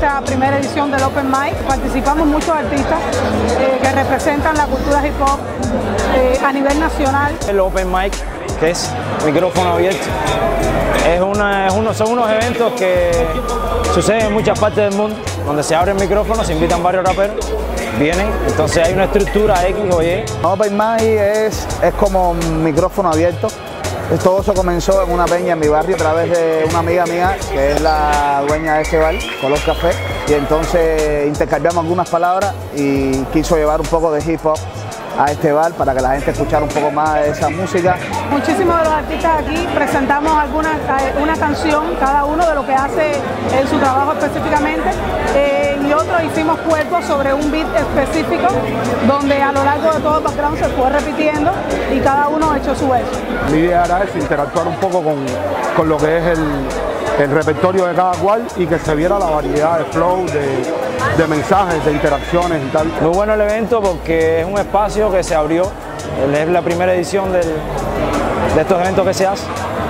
esa primera edición del Open Mic. Participamos muchos artistas que representan la cultura hip hop a nivel nacional. El Open Mic, que es micrófono abierto, son unos eventos que suceden en muchas partes del mundo, donde se abren micrófonos, se invitan varios raperos, vienen, entonces hay una estructura X o Y. Open Mic es como un micrófono abierto. Todo eso comenzó en una peña en mi barrio a través de una amiga mía que es la dueña de ese bar, Color Café, y entonces intercambiamos algunas palabras y quiso llevar un poco de hip hop a este bar para que la gente escuchara un poco más de esa música. Muchísimos de los artistas aquí presentamos una canción, cada uno de lo que hace en su trabajo específicamente, y otros hicimos cuerpos sobre un beat específico donde a lo largo de todo el background se fue repitiendo y cada uno echó su verso. Mi idea era eso, interactuar un poco con lo que es el repertorio de cada cual y que se viera la variedad de flow, de mensajes, de interacciones y tal. Muy bueno el evento porque es un espacio que se abrió, es la primera edición de estos eventos que se hace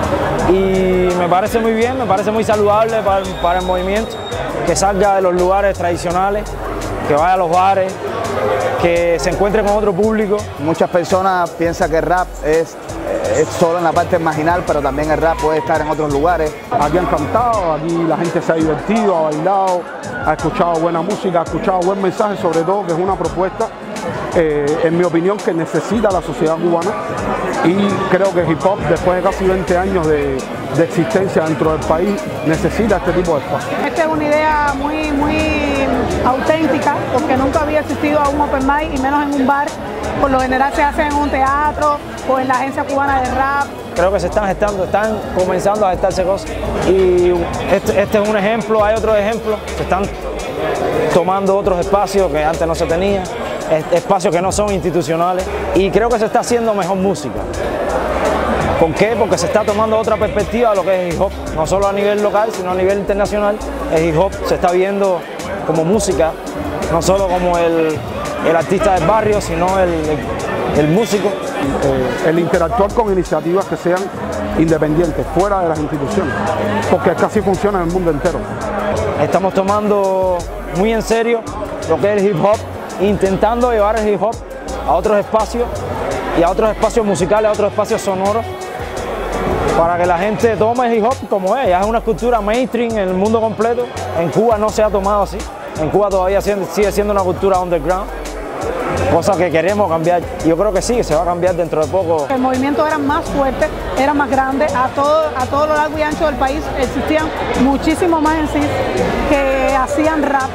y me parece muy bien, me parece muy saludable para el movimiento, que salga de los lugares tradicionales, que vaya a los bares, que se encuentre con otro público. Muchas personas piensan que el rap es solo en la parte marginal, pero también el rap puede estar en otros lugares. Aquí han cantado, aquí la gente se ha divertido, ha bailado, ha escuchado buena música, ha escuchado buen mensaje, sobre todo que es una propuesta, en mi opinión, que necesita la sociedad cubana, y creo que hip hop, después de casi 20 años de existencia dentro del país, necesita este tipo de espacio. Esta es una idea muy auténtica, porque nunca había existido a un Open Mic y menos en un bar. Por lo general se hace en un teatro o en la Agencia Cubana de Rap. Creo que se están comenzando a gestarse cosas y este es un ejemplo, hay otros ejemplos, se están tomando otros espacios que antes no se tenían, espacios que no son institucionales y creo que se está haciendo mejor música. ¿Por qué? Porque se está tomando otra perspectiva de lo que es hip hop, no solo a nivel local, sino a nivel internacional. El hip hop se está viendo como música, no solo como el artista del barrio, sino el músico. El interactuar con iniciativas que sean independientes, fuera de las instituciones, porque es que así funciona en el mundo entero. Estamos tomando muy en serio lo que es el hip hop, intentando llevar el hip hop a otros espacios y a otros espacios musicales, a otros espacios sonoros, para que la gente tome el hip hop como es. Ya es una cultura mainstream en el mundo completo. En Cuba no se ha tomado así. En Cuba todavía sigue siendo una cultura underground, cosa que queremos cambiar. Yo creo que sí, se va a cambiar dentro de poco. El movimiento era más fuerte, era más grande, a todo lo largo y ancho del país existían muchísimos más en sí que hacían rap,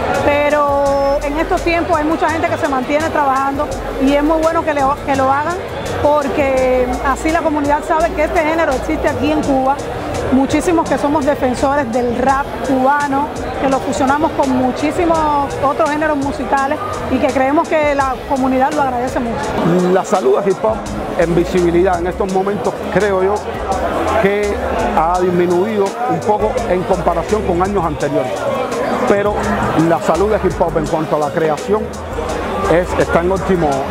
pero en estos tiempos hay mucha gente que se mantiene trabajando y es muy bueno que lo hagan, porque así la comunidad sabe que este género existe aquí en Cuba. Muchísimos que somos defensores del rap cubano, que lo fusionamos con muchísimos otros géneros musicales y que creemos que la comunidad lo agradece mucho. La salud de hip hop en visibilidad en estos momentos, creo yo, que ha disminuido un poco en comparación con años anteriores. Pero la salud de hip hop en cuanto a la creación está en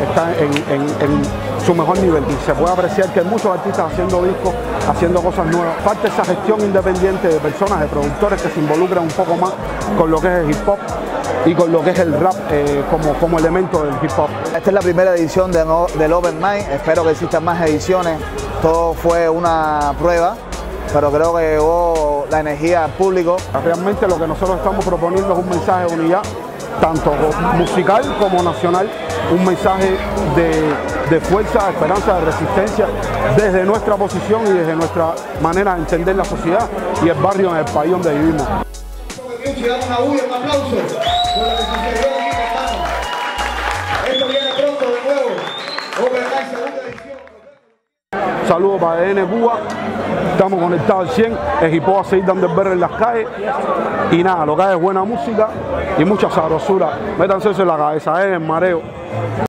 su mejor nivel y se puede apreciar que hay muchos artistas haciendo discos, haciendo cosas nuevas. Parte de esa gestión independiente de personas, de productores que se involucran un poco más con lo que es el hip hop y con lo que es el rap como elemento del hip hop. Esta es la primera edición del Open Mic, espero que existan más ediciones. Todo fue una prueba, pero creo que llegó la energía al público. Realmente lo que nosotros estamos proponiendo es un mensaje de unidad, tanto musical como nacional, un mensaje de fuerza, de esperanza, de resistencia, desde nuestra posición y desde nuestra manera de entender la sociedad y el barrio en el país donde vivimos. Un aplauso por lo que sucedió aquí, hermano. Esto viene pronto de nuevo. Open Mic, segunda edición. Saludos para EDN Cuba, estamos conectados al 100, el hip hop a seguir dando el berre en las calles y nada, lo que hay es buena música y mucha sabrosura. Métanse eso en la cabeza, en el mareo.